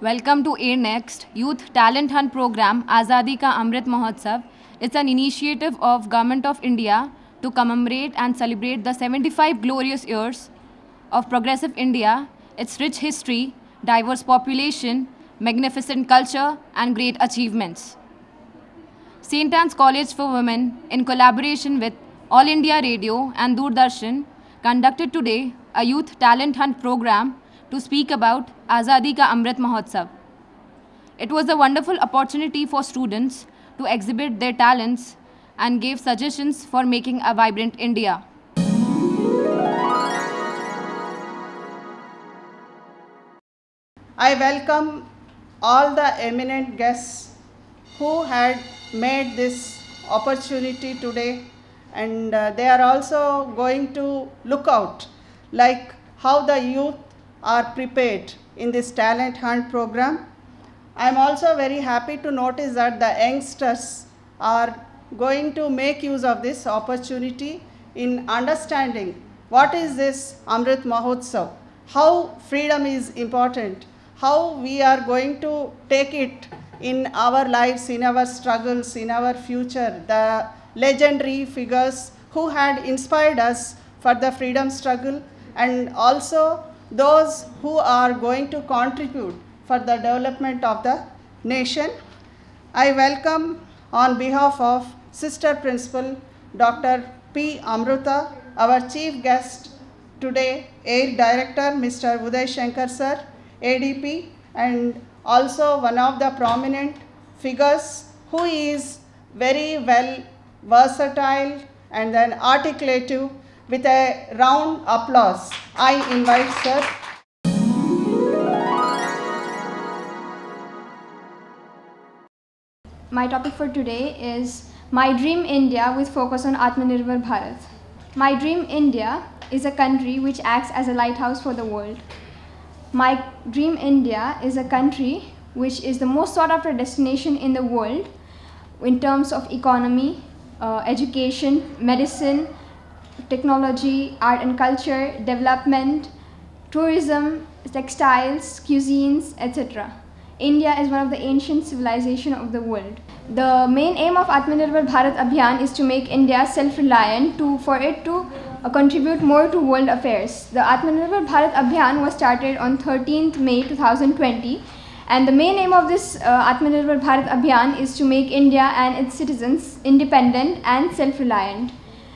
Welcome to A Next Youth Talent Hunt Program Azadi Ka Amrit Mahotsav. It's an initiative of Government of India to commemorate and celebrate the 75 glorious years of progressive India, its rich history, diverse population, magnificent culture and great achievements. St. Anne's College for Women, in collaboration with All India Radio and Doordarshan, conducted today a Youth Talent Hunt program to speak about Azadi Ka Amrit Mahotsav. It was a wonderful opportunity for students to exhibit their talents and give suggestions for making a vibrant India. I welcome all the eminent guests who had made this opportunity today, and they are also going to look out like how the youth are prepared in this talent hunt program. I am also very happy to notice that the youngsters are going to make use of this opportunity in understanding what is this Amrit Mahotsav, how freedom is important, how we are going to take it in our lives, in our struggles, in our future, the legendary figures who had inspired us for the freedom struggle, and also those who are going to contribute for the development of the nation. I welcome on behalf of Sister Principal Dr. P. Amruta, our chief guest today, Air Director Mr. Uday Shankar Sir, ADP, and also one of the prominent figures who is very well versatile and then articulative. With a round applause, I invite Sir. My topic for today is My Dream India with focus on Atmanirbhar Bharat. My Dream India is a country which acts as a lighthouse for the world. My Dream India is a country which is the most sought after destination in the world in terms of economy, education, medicine, technology, art and culture, development, tourism, textiles, cuisines, etc. India is one of the ancient civilizations of the world. The main aim of Atmanirbhar Bharat Abhiyan is to make India self-reliant for it to contribute more to world affairs. The Atmanirbhar Bharat Abhiyan was started on 13th May 2020, and the main aim of this Atmanirbhar Bharat Abhiyan is to make India and its citizens independent and self-reliant.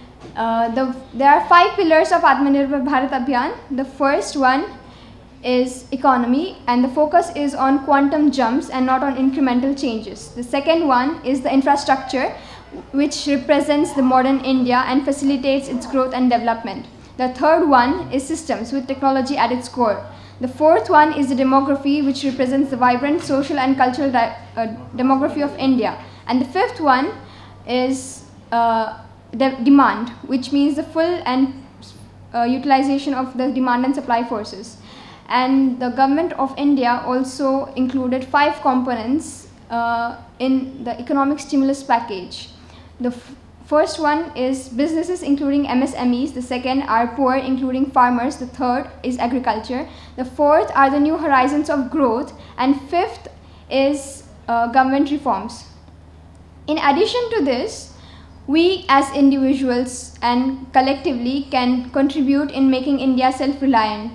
There are 5 pillars of Atmanirbhar Bharat Abhiyan. The first one is economy, and the focus is on quantum jumps and not on incremental changes. The second one is the infrastructure, which represents the modern India and facilitates its growth and development. The third one is systems with technology at its core. The fourth one is the demography, which represents the vibrant social and cultural demography of India. And the fifth one is demand, which means the full and utilization of the demand and supply forces. And the government of India also included 5 components in the economic stimulus package. The first one is businesses including MSMEs, the second are poor including farmers, the third is agriculture, the fourth are the new horizons of growth, and fifth is government reforms. In addition to this, we as individuals and collectively can contribute in making India self-reliant.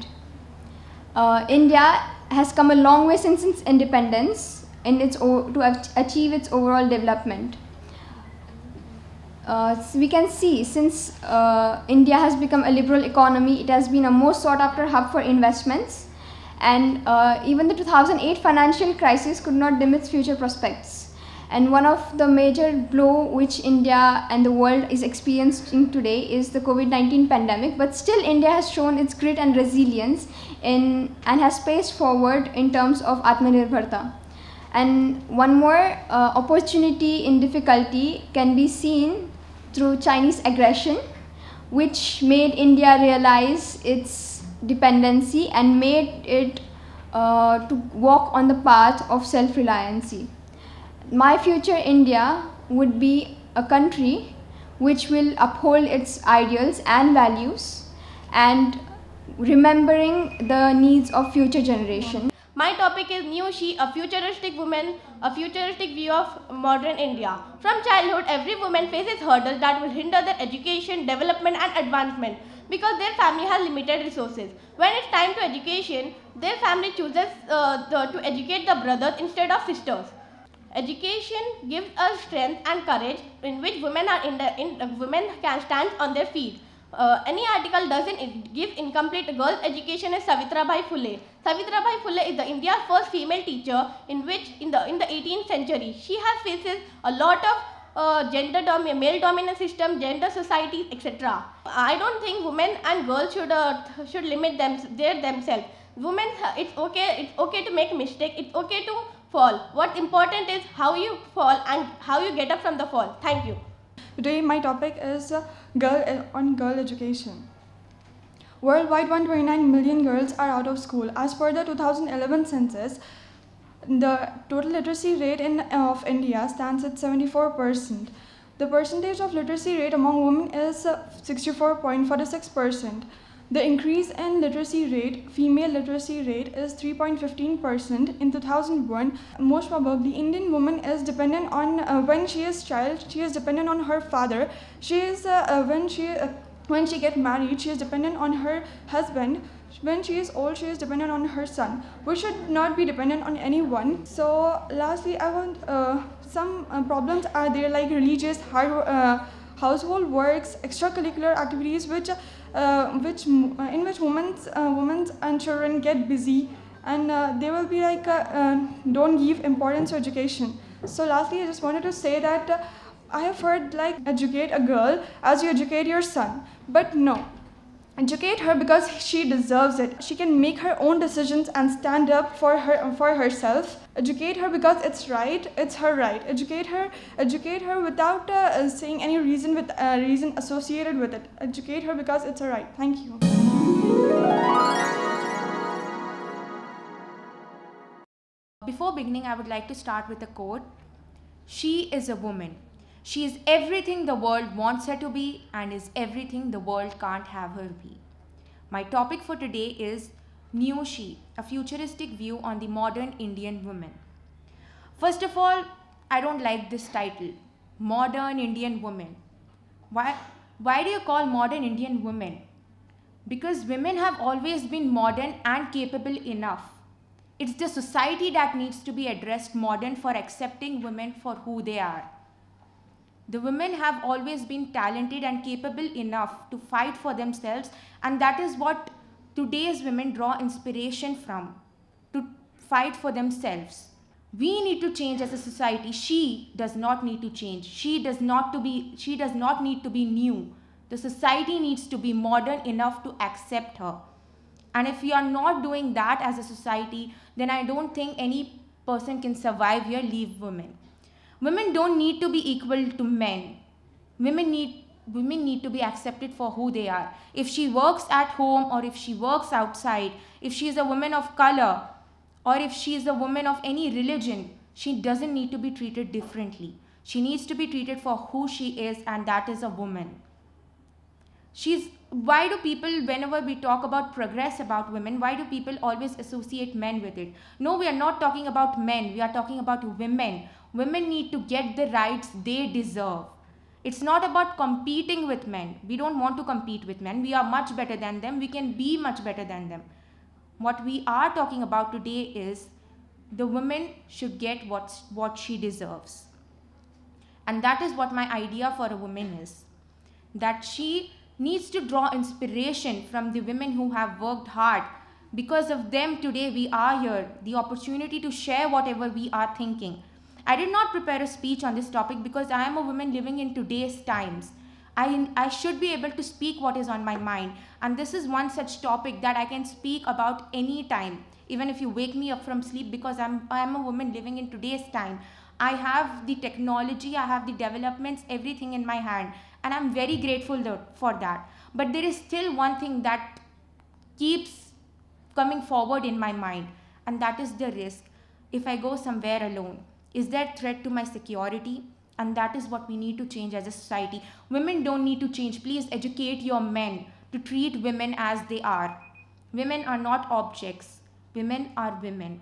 India has come a long way since its independence to achieve its overall development. So we can see since India has become a liberal economy, it has been a most sought after hub for investments, and even the 2008 financial crisis could not dim its future prospects. And one of the major blow which India and the world is experiencing today is the COVID-19 pandemic, but still India has shown its grit and resilience and has paced forward in terms of Atmanirbharta. And one more opportunity in difficulty can be seen through Chinese aggression, which made India realize its dependency and made it to walk on the path of self-reliancy. My future India would be a country which will uphold its ideals and values and remembering the needs of future generation. My topic is New She, a futuristic woman, a futuristic view of modern India. From childhood, every woman faces hurdles that will hinder their education, development and advancement because their family has limited resources. When it's time to education, their family chooses to educate the brothers instead of sisters. Education gives us strength and courage in which women can stand on their feet. Any article doesn't give incomplete girls' education is Savitribai Phule. Savitribai Phule is the India's first female teacher in the 18th century. She has faces a lot of male dominant system, gender societies, etc. I don't think women and girls should limit themselves. Women, it's okay to make mistake. It's okay to fall. What's important is how you fall and how you get up from the fall. Thank you. Today my topic is girl education. Worldwide, 129 million girls are out of school. As per the 2011 census, the total literacy rate of India stands at 74%. The percentage of literacy rate among women is 64.46%. The increase in literacy rate, female literacy rate, is 3.15% in 2001. Most probably, Indian woman is dependent on, when she is child, she is dependent on her father. She is, when she get married, she is dependent on her husband. When she is old, she is dependent on her son. We should not be dependent on anyone. So lastly, I want, some problems are there like religious, household works, extracurricular activities, in which women and children get busy, and they will be like don't give importance to education. So lastly, I just wanted to say that I have heard like educate a girl as you educate your son, but no. Educate her because she deserves it. She can make her own decisions and stand up for herself. Educate her because it's right. It's her right. Educate her without saying any reason associated with it. Educate her because it's her right. Thank you. Before beginning, I would like to start with a quote. She is a woman. She is everything the world wants her to be and is everything the world can't have her be. My topic for today is New She, a futuristic view on the modern Indian woman. First of all, I don't like this title, Modern Indian Woman. Why do you call modern Indian women? Because women have always been modern and capable enough. It's the society that needs to be addressed modern for accepting women for who they are. The women have always been talented and capable enough to fight for themselves, and that is what today's women draw inspiration from, to fight for themselves. We need to change as a society. She does not need to change. She does not need to be new. The society needs to be modern enough to accept her. And if we are not doing that as a society, then I don't think any person can survive here, leave women. Women don't need to be equal to men. Women need to be accepted for who they are. If she works at home or if she works outside, if she is a woman of color or if she is a woman of any religion, she doesn't need to be treated differently. She needs to be treated for who she is, and that is a woman. Why do people, whenever we talk about progress about women, why do people always associate men with it? No, we are not talking about men. We are talking about women. Women need to get the rights they deserve. It's not about competing with men. We don't want to compete with men. We are much better than them. We can be much better than them. What we are talking about today is the woman should get what she deserves. And that is what my idea for a woman is. That she needs to draw inspiration from the women who have worked hard. Because of them today we are here, the opportunity to share whatever we are thinking. I did not prepare a speech on this topic because I am a woman living in today's times. I should be able to speak what is on my mind, and this is one such topic that I can speak about any time, even if you wake me up from sleep, because I am a woman living in today's time. I have the technology, I have the developments, everything in my hand, and I'm very grateful for that. But there is still one thing that keeps coming forward in my mind, and that is the risk. If I go somewhere alone, is there a threat to my security? And that is what we need to change as a society. Women don't need to change. Please educate your men to treat women as they are. Women are not objects. Women are women.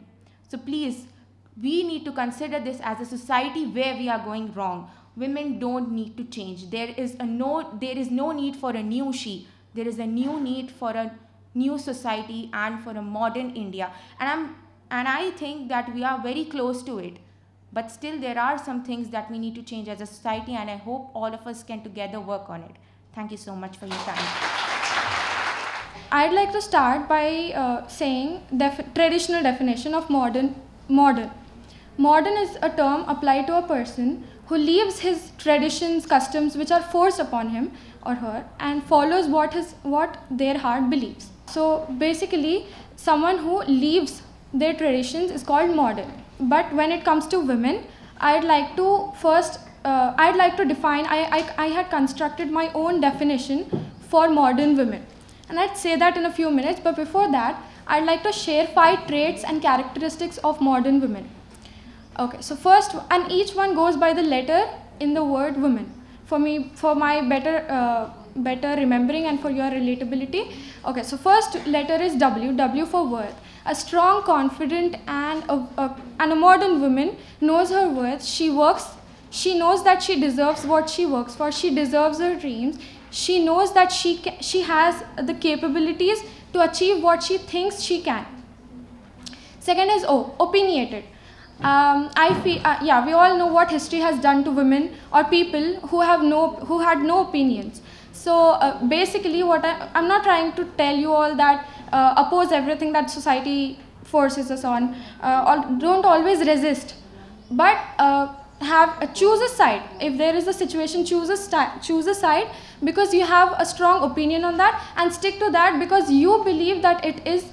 So please, we need to consider this as a society where we are going wrong. Women don't need to change. There is no need for a new she. There is a new need for a new society and for a modern India. And I think that we are very close to it. But still there are some things that we need to change as a society, and I hope all of us can together work on it. Thank you so much for your time. I'd like to start by saying traditional definition of modern. Modern is a term applied to a person who leaves his traditions, customs which are forced upon him or her, and follows what their heart believes. So basically, someone who leaves their traditions is called modern. But when it comes to women, I'd like to define, I had constructed my own definition for modern women. And I'd say that in a few minutes, but before that, I'd like to share 5 traits and characteristics of modern women. Okay, so first, and each one goes by the letter in the word woman. For my better remembering and for your relatability. Okay, so first letter is W, W for worth. A strong, confident and a modern woman knows her worth. She works, she knows that she deserves what she works for. She deserves her dreams. She knows that she has the capabilities to achieve what she thinks she can. Second is O, opinionated. I feel, we all know what history has done to women or people who had no opinions. So basically, I'm not trying to tell you all that oppose everything that society forces us on, or don't always resist, but choose a side. If there is a situation, choose a side because you have a strong opinion on that, and stick to that because you believe that it is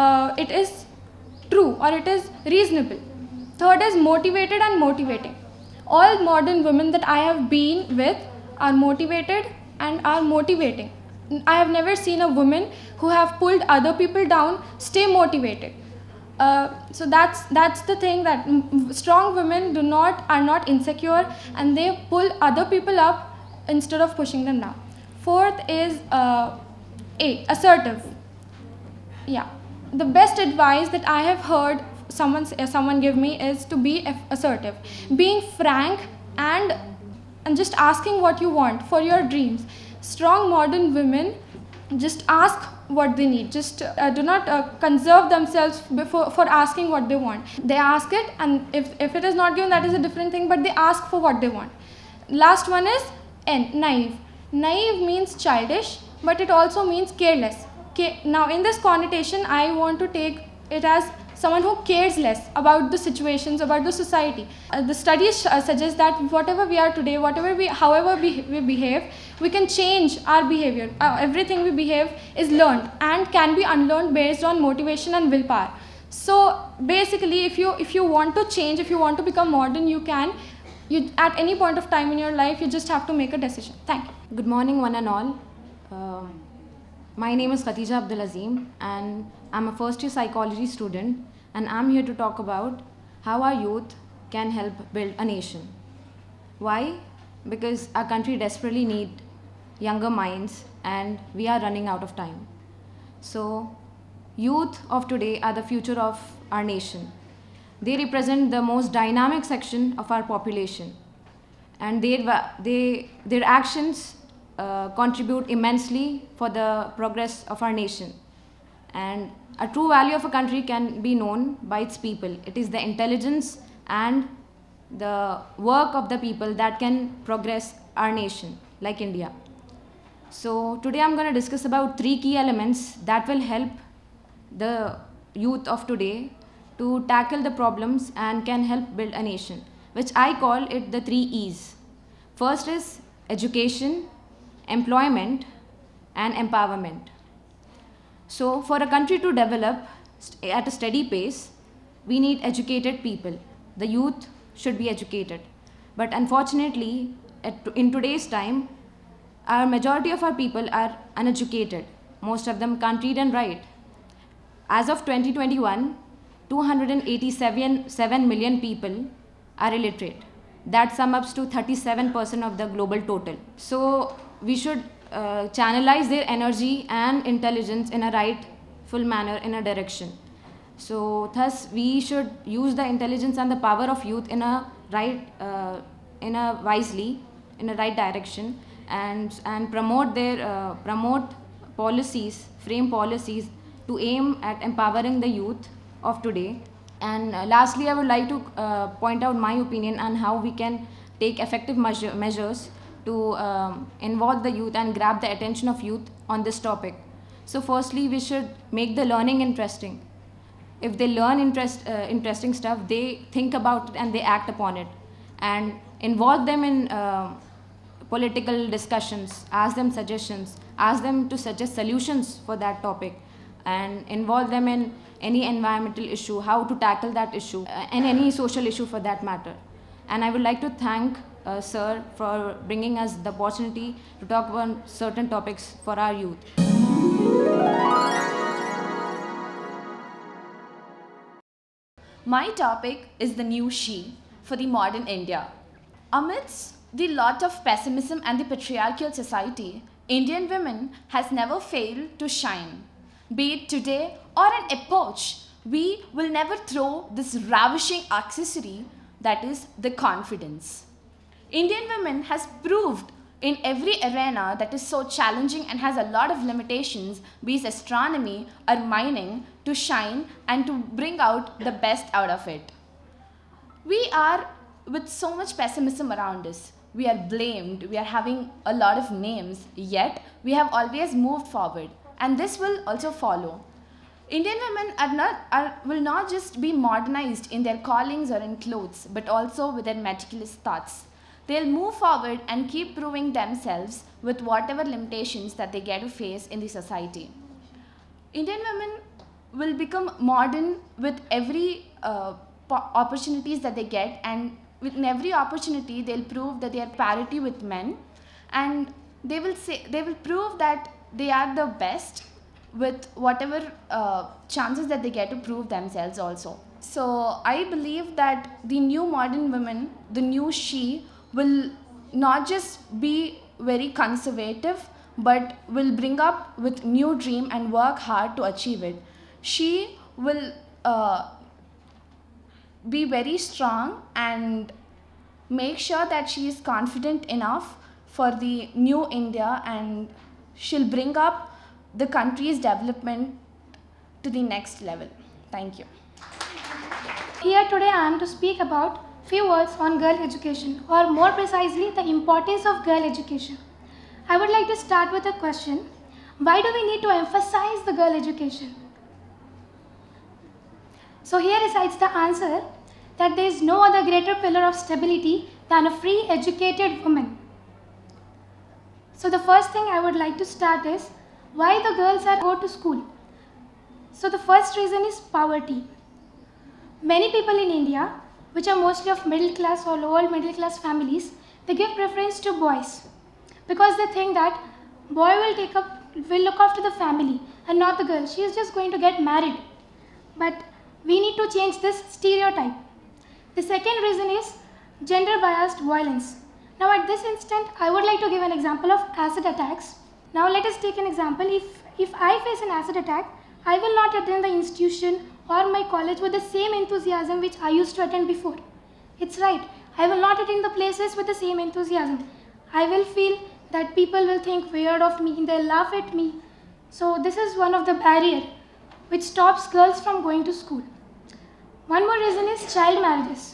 true or it is reasonable. Third is motivated and motivating. All modern women that I have been with are motivated and are motivating. I have never seen a woman who have pulled other people down stay motivated. So that's the thing, that strong women are not insecure and they pull other people up instead of pushing them down. Fourth is assertive. Yeah, the best advice that I have heard someone give me is to be assertive, being frank and just asking what you want for your dreams. Strong modern women just ask what they need. Just do not conserve themselves for asking what they want. They ask it, and if it is not given, that is a different thing, but they ask for what they want. Last one is N, naive. Naive means childish, but it also means careless. Now in this connotation, I want to take it as someone who cares less about the situations, about the society. The studies suggest that whatever we are today, however we behave, we can change our behavior. Everything we behave is learned and can be unlearned based on motivation and willpower. So basically, if you want to change, if you want to become modern, you can. At any point of time in your life, you just have to make a decision. Thank you. Good morning, one and all. My name is Khatija Abdulazim, and I'm a first-year psychology student, and I'm here to talk about how our youth can help build a nation. Why? Because our country desperately needs younger minds, and we are running out of time. So, youth of today are the future of our nation. They represent the most dynamic section of our population, and their actions contribute immensely for the progress of our nation. And a true value of a country can be known by its people. It is the intelligence and the work of the people that can progress our nation, like India. So today I'm going to discuss about 3 key elements that will help the youth of today to tackle the problems and can help build a nation, which I call it the 3 E's. First is education, employment, and empowerment. So for a country to develop at a steady pace, we need educated people. The youth should be educated. But unfortunately, in today's time, our majority of our people are uneducated. Most of them can't read and write. As of 2021, 287 million people are illiterate. That sums up to 37% of the global total. So we should channelize their energy and intelligence in a rightful manner, in a direction. So thus we should use the intelligence and the power of youth in a right, wisely, in a right direction, and promote promote policies, frame policies to aim at empowering the youth of today. And lastly, I would like to point out my opinion on how we can take effective measures to involve the youth and grab the attention of youth on this topic. So firstly, we should make the learning interesting. If they learn interesting stuff, they think about it and they act upon it. And involve them in political discussions, ask them suggestions, ask them to suggest solutions for that topic, and involve them in any environmental issue, how to tackle that issue, and any social issue for that matter. And I would like to thank Sir for bringing us the opportunity to talk about certain topics for our youth. My topic is the new she for the modern India. Amidst the lot of pessimism and the patriarchal society, Indian women has never failed to shine. Be it today or an epoch, we will never throw this ravishing accessory that is the confidence. Indian women has proved in every arena that is so challenging and has a lot of limitations, be it astronomy or mining, to shine and to bring out the best out of it. We are with so much pessimism around us. We are blamed, we are having a lot of names, yet we have always moved forward, and this will also follow. Indian women will not just be modernized in their callings or in clothes, but also with their meticulous thoughts. They'll move forward and keep proving themselves with whatever limitations that they get to face in the society. Indian women will become modern with every opportunities that they get, and with every opportunity they'll prove that they are parity with men, and they will prove that they are the best with whatever chances that they get to prove themselves also. So I believe that the new modern women, the new she, will not just be very conservative, but will bring up with new dream and work hard to achieve it. She will be very strong and make sure that she is confident enough for the new India, and she'll bring up the country's development to the next level. Thank you. Here today I am to speak about few words on girl education, or more precisely the importance of girl education. I would like to start with a question. Why do we need to emphasize the girl education? So here resides the answer, that there is no other greater pillar of stability than a free educated woman. So the first thing I would like to start is why the girls are go to school. So the first reason is poverty. Many people in India, which are mostly of middle class or lower middle class families, they give preference to boys because they think that boy will look after the family and not the girl. She is just going to get married. But we need to change this stereotype. The second reason is gender biased violence. Now at this instant, I would like to give an example of acid attacks. Now let us take an example. If I face an acid attack, I will not attend the institution or my college with the same enthusiasm which I used to attend before. It's right. I will not attend the places with the same enthusiasm. I will feel that people will think weird of me, they'll laugh at me. So this is one of the barriers which stops girls from going to school. One more reason is child marriages.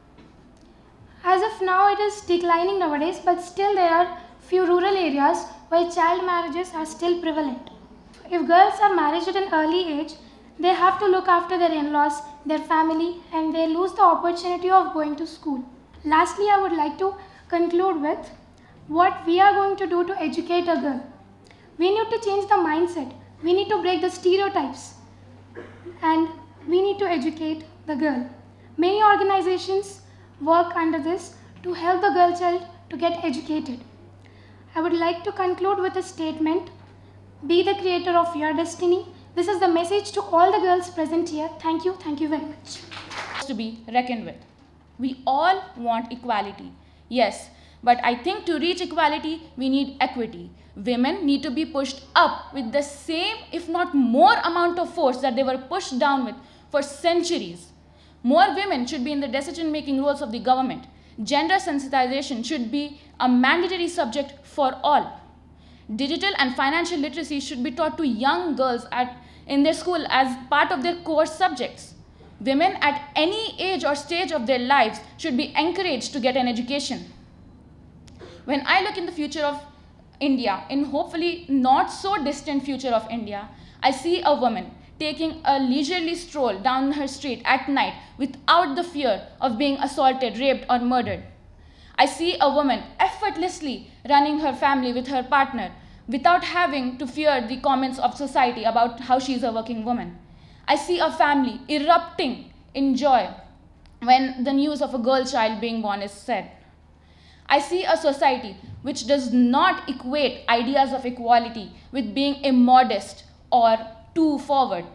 As of now it is declining nowadays, but still there are few rural areas where child marriages are still prevalent. If girls are married at an early age, they have to look after their in-laws, their family, and they lose the opportunity of going to school. Lastly, I would like to conclude with what we are going to do to educate a girl. We need to change the mindset. We need to break the stereotypes. And we need to educate the girl. Many organizations work under this to help the girl child to get educated. I would like to conclude with a statement. Be the creator of your destiny. This is the message to all the girls present here. Thank you very much. To be reckoned with. We all want equality. Yes, but I think to reach equality, we need equity. Women need to be pushed up with the same, if not more amount of force that they were pushed down with for centuries. More women should be in the decision-making roles of the government. Gender sensitization should be a mandatory subject for all. Digital and financial literacy should be taught to young girls in their school as part of their core subjects. Women at any age or stage of their lives should be encouraged to get an education. When I look in the future of India, in hopefully not so distant future of India, I see a woman taking a leisurely stroll down her street at night without the fear of being assaulted, raped, or murdered. I see a woman effortlessly running her family with her partner without having to fear the comments of society about how she is a working woman. I see a family erupting in joy when the news of a girl child being born is said. I see a society which does not equate ideas of equality with being immodest or too forward.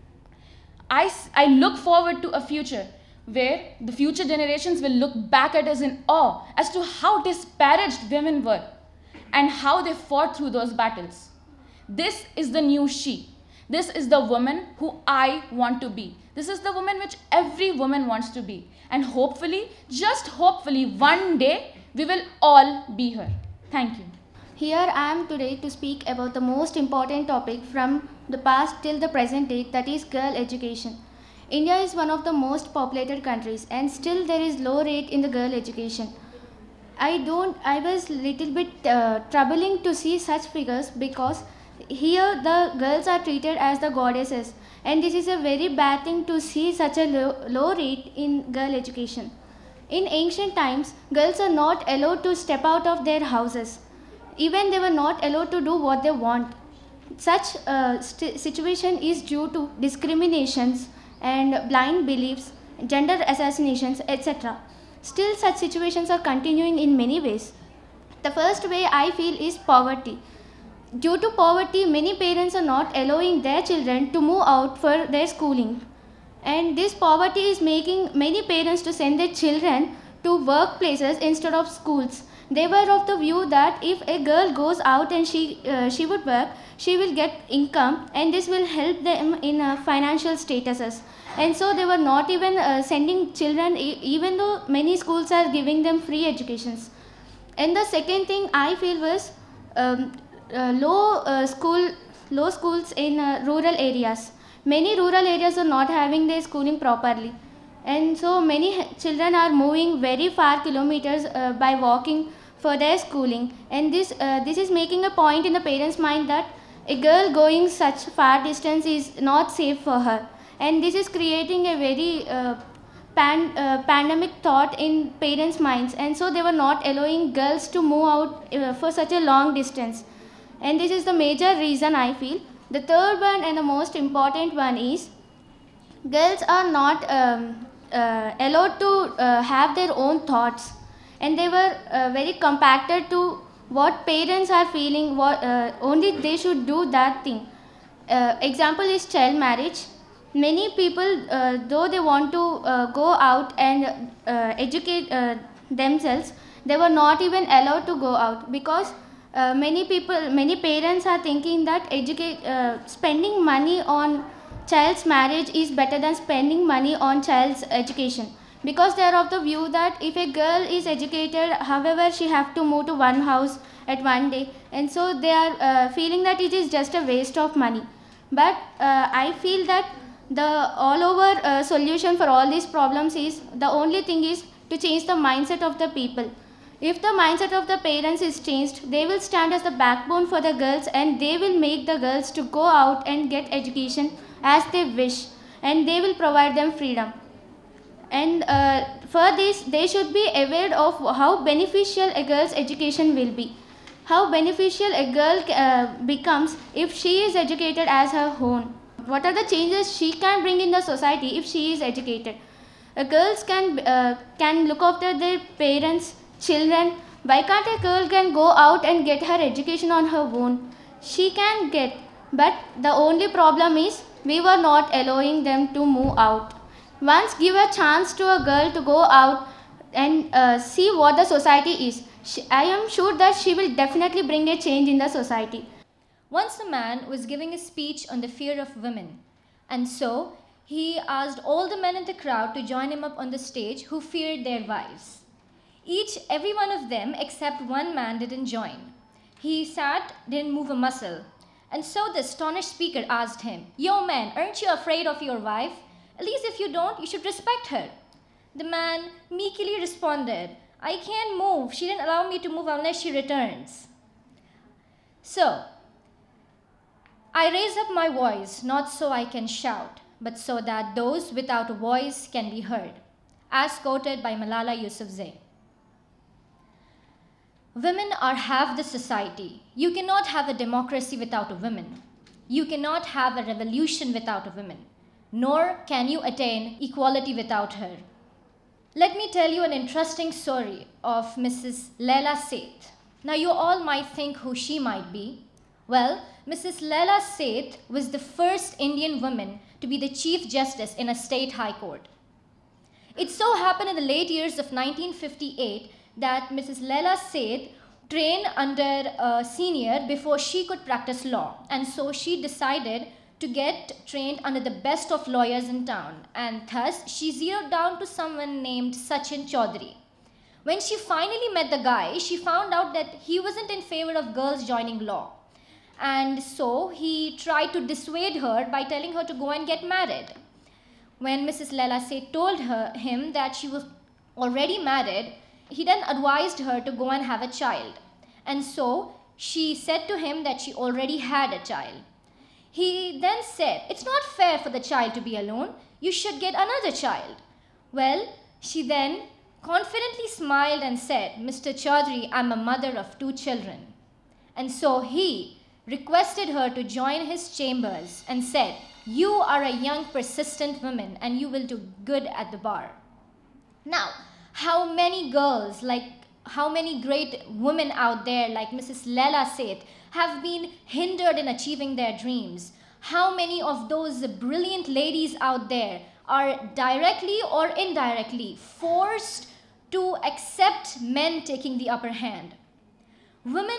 I look forward to a future where the future generations will look back at us in awe as to how disparaged women were and how they fought through those battles. This is the new she. This is the woman who I want to be. This is the woman which every woman wants to be. And hopefully, just hopefully, one day, we will all be her. Thank you. Here I am today to speak about the most important topic from the past till the present day, that is girl education. India is one of the most populated countries and still there is low rate in the girl education. I was little bit troubling to see such figures because here the girls are treated as the goddesses, and this is a very bad thing to see such a low rate in girl education. In ancient times, girls are not allowed to step out of their houses. Even they were not allowed to do what they want. Such situation is due to discriminations and blind beliefs, gender assassinations, etc. Still, such situations are continuing in many ways. The first way I feel is poverty. Due to poverty, many parents are not allowing their children to move out for their schooling. And this poverty is making many parents to send their children to workplaces instead of schools. They were of the view that if a girl goes out and she would work, she will get income and this will help them in financial statuses. And so they were not even sending children, even though many schools are giving them free educations. And the second thing I feel was low schools in rural areas. Many rural areas are not having their schooling properly. And so many children are moving very far kilometers by walking for their schooling. And this is making a point in the parents' mind that a girl going such far distance is not safe for her. And this is creating a very pandemic thought in parents' minds. And so they were not allowing girls to move out for such a long distance. And this is the major reason I feel. The third one and the most important one is girls are not allowed to have their own thoughts, and they were very compacted to what parents are feeling, only they should do that thing. Example is child marriage. Many people, though they want to go out and educate themselves, they were not even allowed to go out because many parents are thinking that spending money on child's marriage is better than spending money on child's education, because they are of the view that if a girl is educated, however she have to move to one house at one day, and so they are feeling that it is just a waste of money. But I feel that the all over solution for all these problems is, the only thing is to change the mindset of the people. If the mindset of the parents is changed, they will stand as the backbone for the girls, and they will make the girls to go out and get education as they wish, and they will provide them freedom. And for this, they should be aware of how beneficial a girl's education will be. How beneficial a girl becomes if she is educated as her own. What are the changes she can bring in the society if she is educated? Girls can look after their parents, children. Why can't a girl can go out and get her education on her own? She can get, but the only problem is we were not allowing them to move out. Once give a chance to a girl to go out and see what the society is. I am sure that she will definitely bring a change in the society. Once a man was giving a speech on the fear of women, and so he asked all the men in the crowd to join him up on the stage who feared their wives. Every one of them except one man didn't join. He sat, didn't move a muscle. And so the astonished speaker asked him, "Yo man, aren't you afraid of your wife? At least if you don't, you should respect her." The man meekly responded, "I can't move. She didn't allow me to move unless she returns." So, I raise up my voice, not so I can shout, but so that those without a voice can be heard, as quoted by Malala Yousafzai. Women are half the society. You cannot have a democracy without a woman. You cannot have a revolution without a woman, nor can you attain equality without her. Let me tell you an interesting story of Mrs. Laila Seth. Now you all might think who she might be. Well, Mrs. Laila Seth was the first Indian woman to be the Chief Justice in a state high court. It so happened in the late years of 1958 that Mrs. Laila Seth trained under a senior before she could practice law, and so she decided to get trained under the best of lawyers in town, and thus she zeroed down to someone named Sachin Chaudhary. When she finally met the guy, she found out that he wasn't in favor of girls joining law, and so he tried to dissuade her by telling her to go and get married. When Mrs. Laila Seth told him that she was already married, he then advised her to go and have a child, and so she said to him that she already had a child. He then said, "It's not fair for the child to be alone. You should get another child." Well, she then confidently smiled and said, "Mr. Chaudhary, I'm a mother of 2 children." And so he requested her to join his chambers and said, "You are a young, persistent woman and you will do good at the bar." Now, how many girls, how many great women out there like Mrs. Laila Seth have been hindered in achieving their dreams? How many of those brilliant ladies out there are directly or indirectly forced to accept men taking the upper hand? Women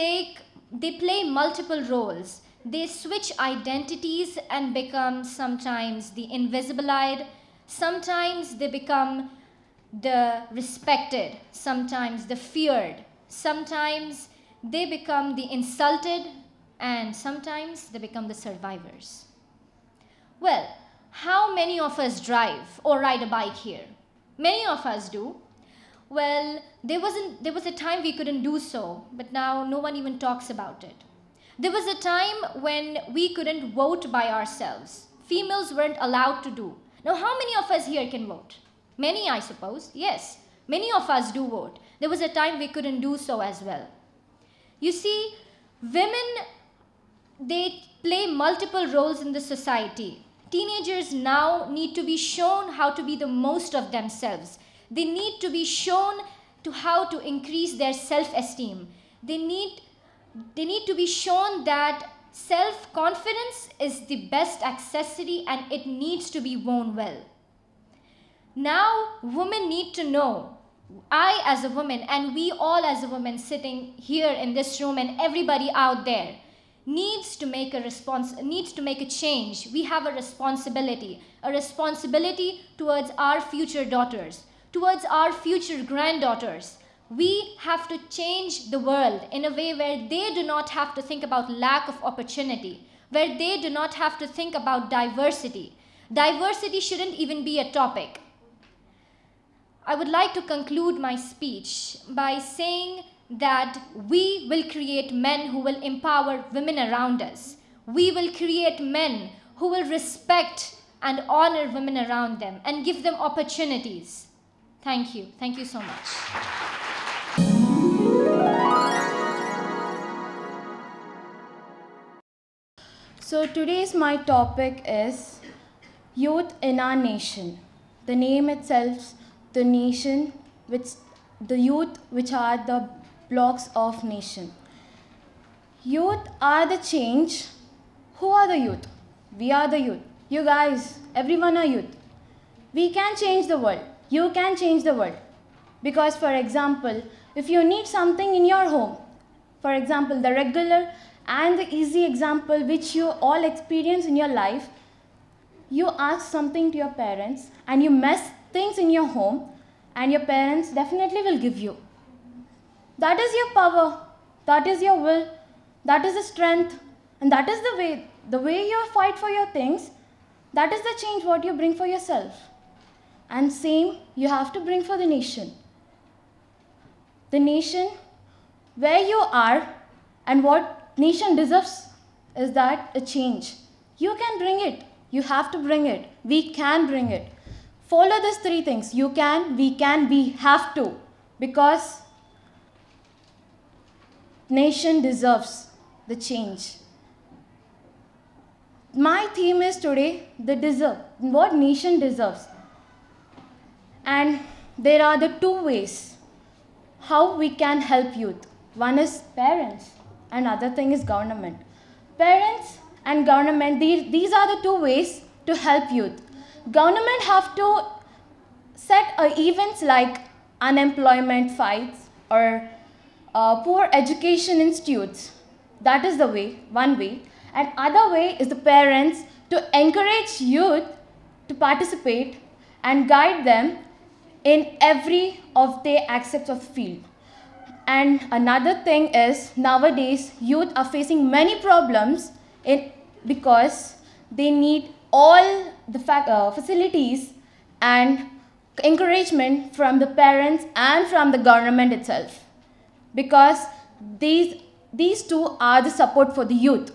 they play multiple roles. They switch identities and become sometimes the invisible-eyed, sometimes they become the respected, sometimes the feared, sometimes they become the insulted, and sometimes they become the survivors. Well, how many of us drive or ride a bike here? Many of us do. Well, there was a time we couldn't do so, but now no one even talks about it. There was a time when we couldn't vote by ourselves. Females weren't allowed to do. Now, how many of us here can vote? Many, I suppose. Yes, many of us do vote. There was a time we couldn't do so as well. You see, women, they play multiple roles in the society. Teenagers now need to be shown how to be the most of themselves. They need to be shown to how to increase their self-esteem. They need to be shown that self-confidence is the best accessory and it needs to be worn well. Now, women need to know, I as a woman and we all as a woman sitting here in this room and everybody out there needs to make a change. We have a responsibility towards our future daughters, towards our future granddaughters. We have to change the world in a way where they do not have to think about lack of opportunity, where they do not have to think about diversity. Diversity shouldn't even be a topic. I would like to conclude my speech by saying that we will create men who will empower women around us. We will create men who will respect and honor women around them and give them opportunities. Thank you. Thank you so much. So today's my topic is youth in our nation. The name itself, the nation, the youth which are the blocks of nation. Youth are the change. Who are the youth? We are the youth. You guys, everyone are youth. We can change the world. You can change the world. Because for example, if you need something in your home, for example, the regular and the easy example which you all experience in your life, you ask something to your parents and you mess things in your home, and your parents definitely will give you. That is your power, that is your will, that is the strength, and that is the way you fight for your things, that is the change what you bring for yourself. And same you have to bring for the nation. The nation, where you are and what nation deserves is that a change. You can bring it. You have to bring it. We can bring it. Follow these three things. You can, we have to. Because nation deserves the change. My theme is today, what nation deserves. And there are the two ways how we can help youth. One is parents and other thing is government. Parents and government, these are the two ways to help youth. Government have to set events like unemployment fights or poor education institutes. That is the way, one way. And other way is the parents to encourage youth to participate and guide them in every of their aspects of the field. And another thing is nowadays youth are facing many problems because they need all the facilities and encouragement from the parents and from the government itself, because these two are the support for the youth.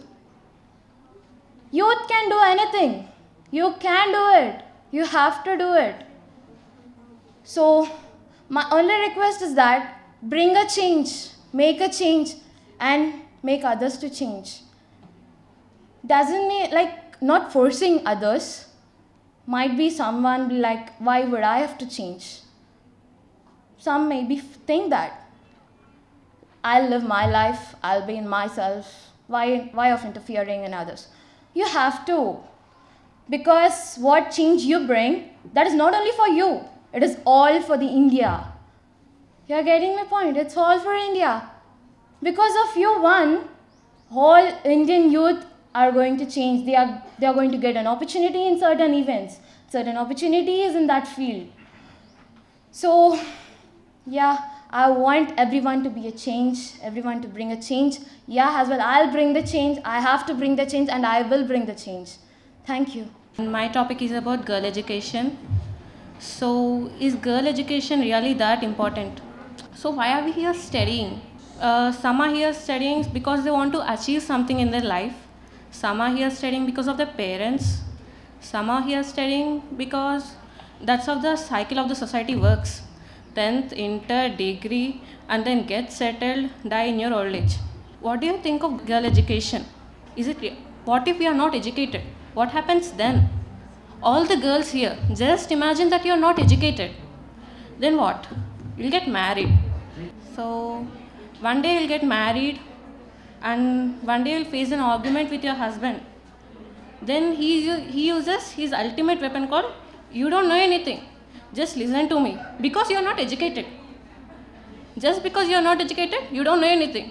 Youth can do anything. You can do it. You have to do it. So my only request is that bring a change, make a change, and make others to change. Doesn't mean like not forcing others. Might be someone be like, why would I have to change? Some maybe think that I'll live my life, I'll be in myself. Why of interfering in others? You have to, because what change you bring, that is not only for you, it is all for the India. You are getting my point? It's all for India. Because of you, whole Indian youth are going to change. They are going to get an opportunity in certain events, certain opportunities in that field. So, yeah, I want everyone to be a change, everyone to bring a change. Yeah, as well, I'll bring the change. I have to bring the change, and I will bring the change. Thank you. My topic is about girl education. So, is girl education really that important? So, why are we here studying? Some are here studying because they want to achieve something in their life. Some are here studying because of their parents. Some are here studying because that's how the cycle of the society works. 10th, inter, degree, and then get settled, die in your old age. What do you think of girl education? What if we are not educated? What happens then? All the girls here, just imagine that you are not educated. Then what? You'll get married. So, one day you'll get married, and one day you'll face an argument with your husband. Then he uses his ultimate weapon called, you don't know anything. Just listen to me. Because you are not educated. Just because you are not educated, you don't know anything.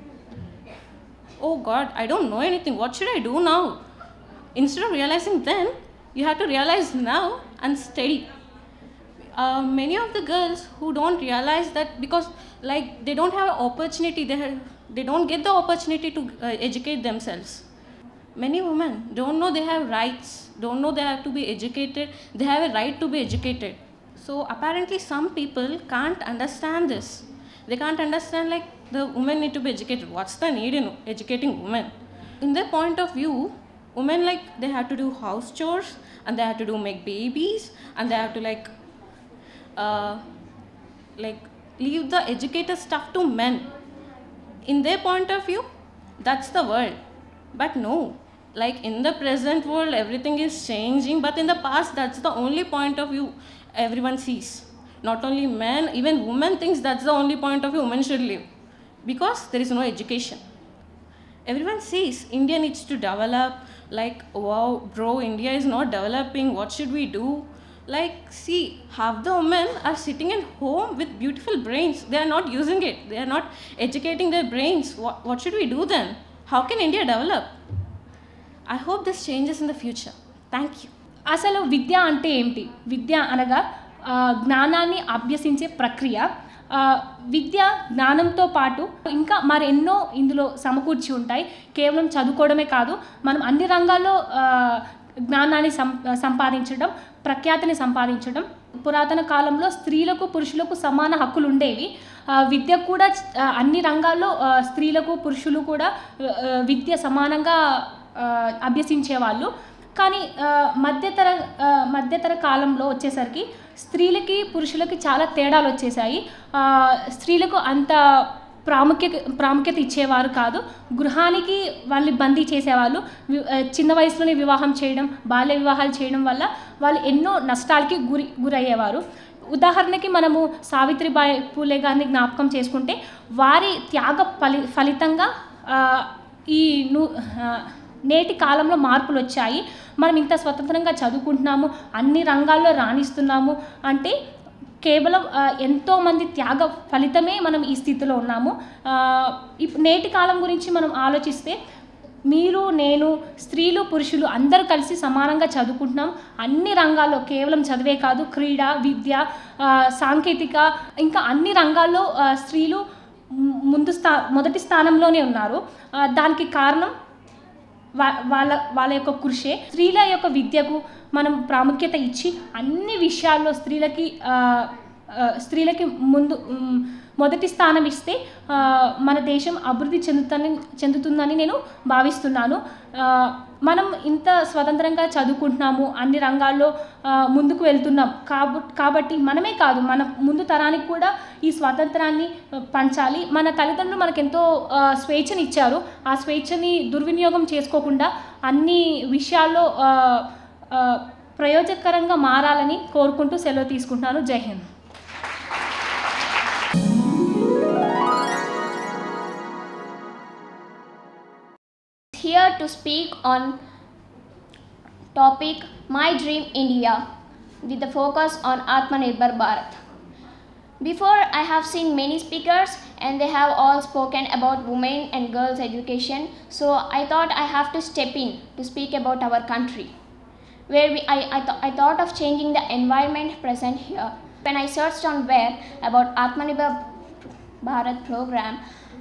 Oh God, I don't know anything. What should I do now? Instead of realizing then, you have to realize now and study. Many of the girls who don't realize that because like they don't have an opportunity, they don't get the opportunity to educate themselves. Many women don't know they have rights, don't know they have to be educated, they have a right to be educated. So apparently some people can't understand this. They can't understand like the women need to be educated. What's the need in educating women? In their point of view, women like they have to do house chores and they have to make babies and they have to leave the educated stuff to men. In their point of view, that's the world. But no, like in the present world, everything is changing. But in the past, that's the only point of view everyone sees. Not only men, even women thinks that's the only point of view women should live. Because there is no education. Everyone sees India needs to develop. Like, wow, bro, India is not developing. What should we do? Like, see, half the women are sitting at home with beautiful brains. They are not using it. They are not educating their brains. What should we do then? How can India develop? I hope this changes in the future. Thank you. అసలు విద్య అంటే ఏమిటి? విద్య అనగా జ్ఞానాన్ని అభ్యసించే ప్రక్రియ. విద్య జ్ఞానంతో పాటు ఇంకా మరెన్నో ఇందులో సమకూర్చి ఉంటాయి. కేవలం చదువుకోవడమే కాదు, మనం అన్ని రంగాల్లో జ్ఞానాన్ని సంపాదించడం, ప్రఖ్యాతిని సంపాదించడం. పురాతన కాలంలో స్త్రీలకు పురుషులకు సమాన హక్కులు ఉండేవి. విద్య కూడా అన్ని రంగాల్లో స్త్రీలకు పురుషులు కూడా విద్య సమానంగా అభ్యసించేవాళ్ళు. కానీ మధ్యతర కాలంలో వచ్చేసరికి స్త్రీలకి పురుషులకి చాలా తేడాలు వచ్చేసాయి. స్త్రీలకు అంత ప్రాముఖ్యత ఇచ్చేవారు కాదు. గృహానికి వాళ్ళని బందీ చేసేవాళ్ళు. చిన్న వయసులోనే వివాహం చేయడం, బాల్య వివాహాలు చేయడం వల్ల వాళ్ళు ఎన్నో నష్టాలకి గురయ్యేవారు. ఉదాహరణకి మనము సావిత్రిబాయి పూలే గారిని జ్ఞాపకం చేసుకుంటే వారి త్యాగ ఫలితంగా ఈ నేటి కాలంలో మార్పులు వచ్చాయి. మనం ఇంత స్వతంత్రంగా చదువుకుంటున్నాము, అన్ని రంగాల్లో రాణిస్తున్నాము అంటే కేవలం ఎంతోమంది త్యాగ ఫలితమే మనం ఈ స్థితిలో ఉన్నాము. నేటి కాలం గురించి మనం ఆలోచిస్తే మీరు, నేను, స్త్రీలు, పురుషులు అందరూ కలిసి సమానంగా చదువుకుంటున్నాం. అన్ని రంగాల్లో, కేవలం చదివే కాదు, క్రీడ, విద్య, సాంకేతిక, ఇంకా అన్ని రంగాల్లో స్త్రీలు మొదటి స్థానంలోనే ఉన్నారు. దానికి కారణం వాళ్ళ యొక్క కృషే. స్త్రీల యొక్క విద్యకు మనం ప్రాముఖ్యత ఇచ్చి అన్ని విషయాల్లో స్త్రీలకి మొదటి స్థానం ఇస్తే మన దేశం అభివృద్ధి చెందుతుందని నేను భావిస్తున్నాను. మనం ఇంత స్వతంత్రంగా చదువుకుంటున్నాము, అన్ని రంగాల్లో ముందుకు వెళ్తున్నాం కాబట్టి మనమే కాదు, మన ముందు తరానికి కూడా ఈ స్వాతంత్రాన్ని పంచాలి. మన తల్లిదండ్రులు మనకెంతో స్వేచ్ఛని ఇచ్చారు. ఆ స్వేచ్ఛని దుర్వినియోగం చేసుకోకుండా అన్ని విషయాల్లో ప్రయోజకరంగా మారాలని కోరుకుంటూ సెలవు తీసుకుంటున్నాను. జై Hind. Here to speak on topic My Dream India with the focus on Atmanirbhar Bharat. Before, I have seen many speakers and they have all spoken about women and girls education, so I thought I have to step in to speak about our country, where I thought of changing the environment present here. When I searched on web about Atmanirbhar Bharat program,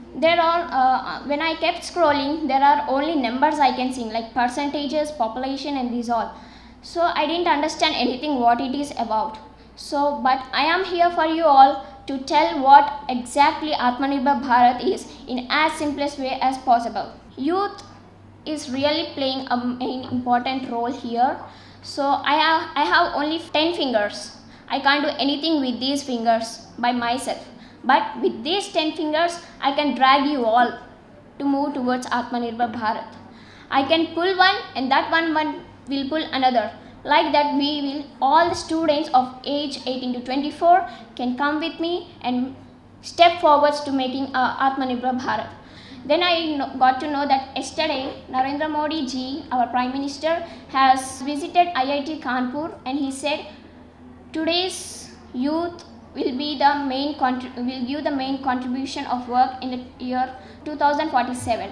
when I kept scrolling, there are only numbers I can see, like percentages, population, and these all. So I didn't understand anything what it is about. But I am here for you all to tell what exactly Atmanirbhar Bharat is in as simplest way as possible. Youth is really playing a main important role here. So I have only 10 fingers. I can't do anything with these fingers by myself. But with these 10 fingers, I can drag you all to move towards Atmanirbhar Bharat. I can pull one and that one will pull another. Like that, all the students of age 18 to 24 can come with me and step forwards to making Atmanirbhar Bharat. Then I got to know that yesterday, Narendra Modi ji, our Prime Minister, has visited IIT Kanpur and he said, today's youth will give the main contribution of work in the year 2047.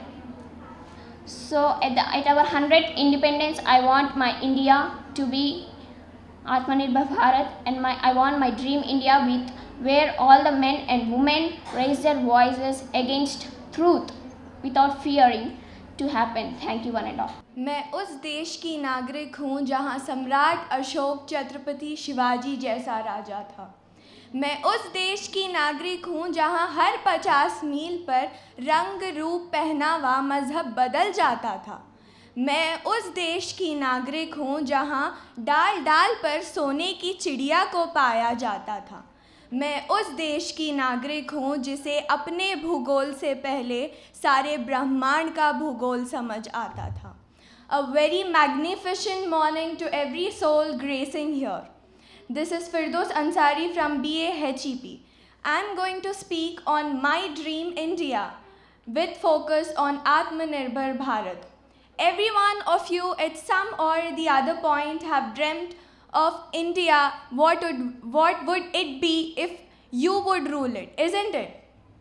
So at our 100th independence, I want my India to be Atmanirbhar Bharat, and I want my dream India where all the men and women raise their voices against truth without fearing to happen. Thank you one and all. मैं उस देश की नागरिक हूँ जहाँ सम्राट अशोक छत्रपति शिवाजी जैसा राजा था। मैं उस देश की नागरिक हूँ जहाँ हर 50 मील पर रंग रूप पहनावा मजहब बदल जाता था। मैं उस देश की नागरिक हूँ जहाँ डाल डाल पर सोने की चिड़िया को पाया जाता था। मैं उस देश की नागरिक हूँ जिसे अपने भूगोल से पहले सारे ब्रह्मांड का भूगोल समझ आता था। A very magnificent morning to every soul gracing here. This is Firdos Ansari from BA HEP. I am going to speak on My Dream India with focus on Atmanirbhar Bharat. Every one of you at some or the other point have dreamt of India. What would it be if you would rule it, isn't it?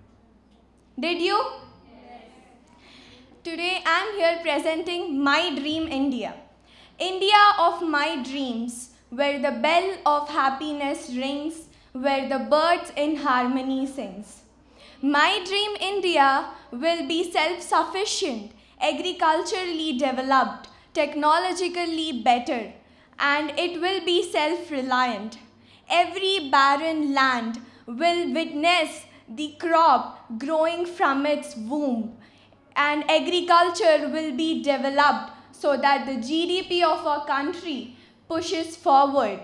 Did you? Yes. Today I am here presenting My Dream India. India of my dreams, where the bell of happiness rings, where the birds in harmony sings. My dream India will be self-sufficient, agriculturally developed, technologically better, and it will be self-reliant. Every barren land will witness the crop growing from its womb, and agriculture will be developed so that the GDP of our country pushes forward.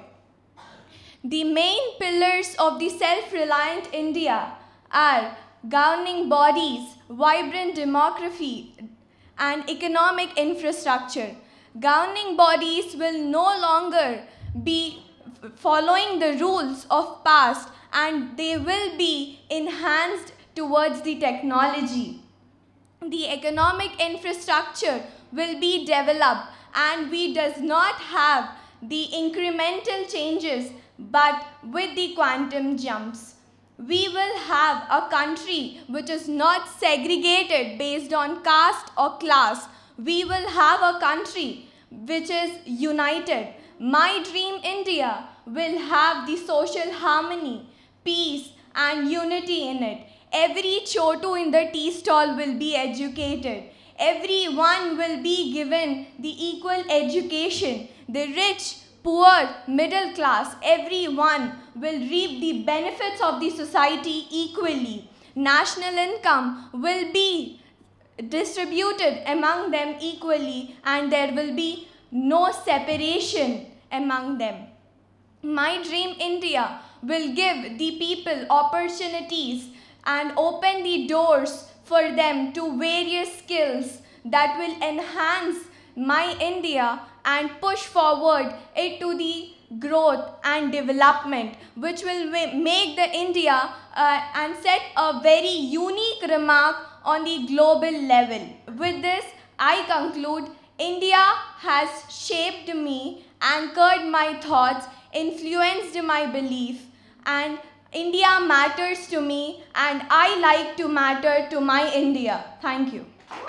The main pillars of the self-reliant India are governing bodies, vibrant demography, and economic infrastructure. Governing bodies will no longer be following the rules of past, and they will be enhanced towards the technology. The economic infrastructure will be developed, and we does not have the incremental changes but with the quantum jumps. We will have a country which is not segregated based on caste or class. We will have a country which is united. My dream India will have the social harmony, peace and unity in it. Every chotu in the tea stall will be educated. Everyone will be given the equal education. The rich, poor, middle class, everyone will reap the benefits of the society equally. National income will be distributed among them equally, and there will be no separation among them. My dream India will give the people opportunities and open the doors for them to various skills that will enhance my India and push forward it to the growth and development, which will make the India and set a very unique remark on the global level. With this, I conclude, India has shaped me, anchored my thoughts, influenced my belief, and India matters to me, and I like to matter to my India. Thank you.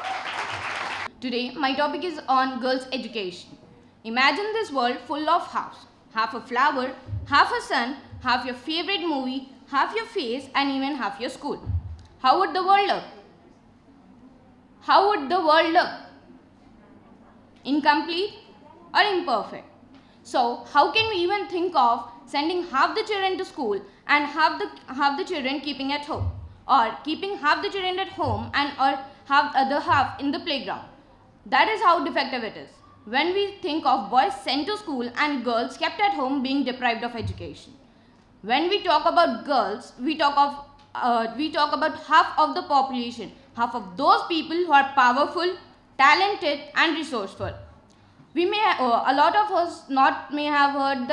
Today, my topic is on girls' education. Imagine this world full of halves. Half a flower, half a sun, half your favorite movie, half your face, and even half your school. How would the world look? How would the world look? Incomplete or imperfect? So, how can we even think of sending half the children to school and half the children keeping at home, or keeping half the children at home and or half other half in the playground? That is how defective it is. When we think of boys sent to school and girls kept at home being deprived of education. When we talk about girls, we talk about half of the population, half of those people who are powerful, talented and resourceful. We may, a lot of us may have heard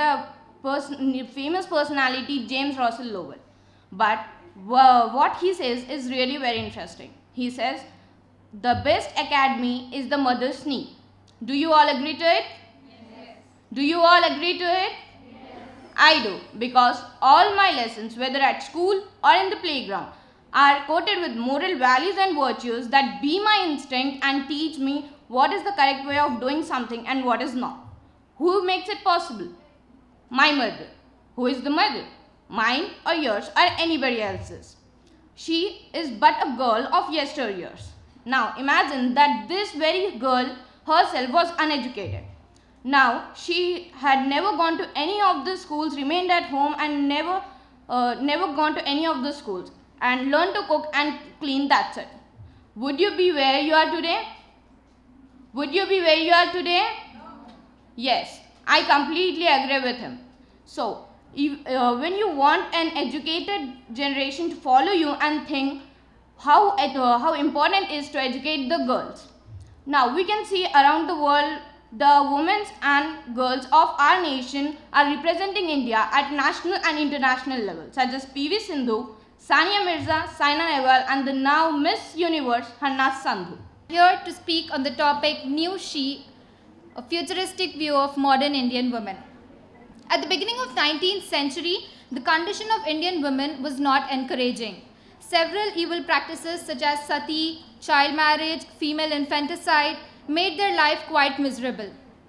the famous personality James Russell Lowell, but what he says is really very interesting. He says, the best academy is the mother's knee. Do you all agree to it? Yes. Do you all agree to it? Yes. I do, because all my lessons, whether at school or in the playground, are coated with moral values and virtues that be my instinct and teach me what is the correct way of doing something and what is not. Who makes it possible? My mother. Who is the mother? Mine or yours or anybody else's. She is but a girl of yesteryears. Now imagine that this very girl herself was uneducated. Now she had never gone to any of the schools, remained at home and never gone to any of the schools and learned to cook and clean, that's it. Would you be where you are today? Would you be where you are today? No. Yes, I completely agree with him. So, when you want an educated generation to follow you and think how important it is to educate the girls. Now, we can see around the world, the women and girls of our nation are representing India at national and international levels, such as PV Sindhu, Sania Mirza, Saina Nehwal, and the now Miss Universe, Harnas Sandhu. Here to speak on the topic New She, a futuristic view of modern Indian women. At the beginning of 19th century, the condition of Indian women was not encouraging. Several evil practices such as sati, child marriage, female infanticide made their life quite miserable.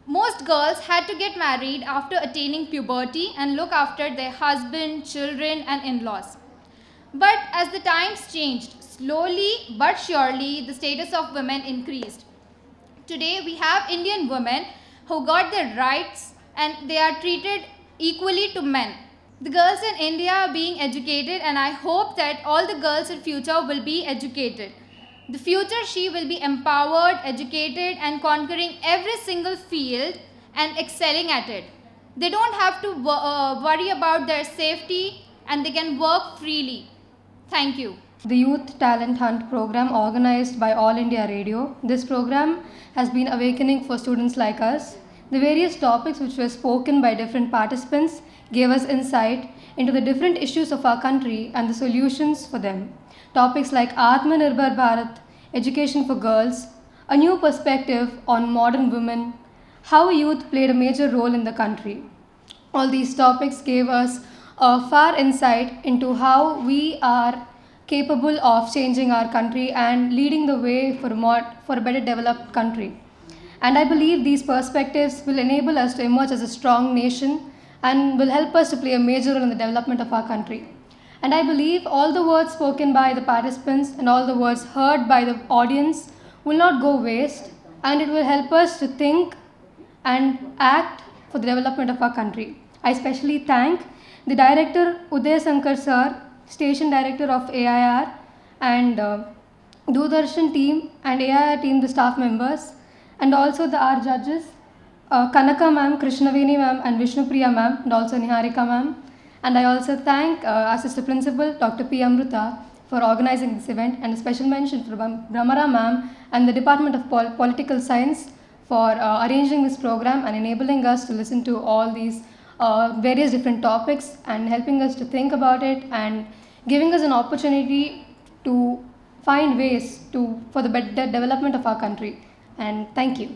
most girls had to get married after attaining puberty and look after their husband, children, and in-laws. But as the times changed, slowly but surely the status of women increased. Today we have Indian women who got their rights and they are treated equally to men. The girls in India are being educated, and I hope that all the girls in future will be educated. The future she will be empowered, educated, and conquering every single field and excelling at it. They don't have to worry about their safety, and they can work freely. Thank you. The Youth Talent Hunt program organized by All India Radio. This program has been awakening for students like us. The various topics which were spoken by different participants gave us insight into the different issues of our country and the solutions for them. Topics like Atmanirbhar Bharat, education for girls, a new perspective on modern women, how youth played a major role in the country. All these topics gave us a far insight into how we are capable of changing our country and leading the way for a better developed country. And I believe these perspectives will enable us to emerge as a strong nation and will help us to play a major role in the development of our country. And I believe all the words spoken by the participants and all the words heard by the audience will not go waste, and it will help us to think and act for the development of our country. I especially thank the director Uday Sankar sir, station director of AIR, and Doordarshan team and AIR team, the staff members, and also our judges, Kanaka ma'am, Krishnaveni ma'am, and Vishnupriya ma'am, and also Niharika ma'am. And I also thank Assistant Principal Dr. P. Amruta for organizing this event, and a special mention for Brahmara ma'am and the Department of Political Science for arranging this program and enabling us to listen to all these various different topics and helping us to think about it and giving us an opportunity to find ways for the better development of our country. And thank you.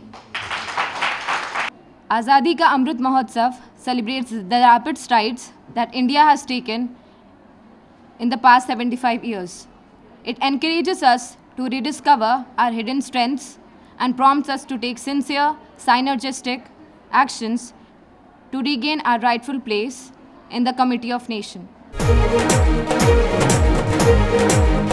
Azadi Ka Amrit Mahotsav celebrates the rapid strides that India has taken in the past 75 years. It encourages us to rediscover our hidden strengths and prompts us to take sincere, synergistic actions to regain our rightful place in the Committee of Nations.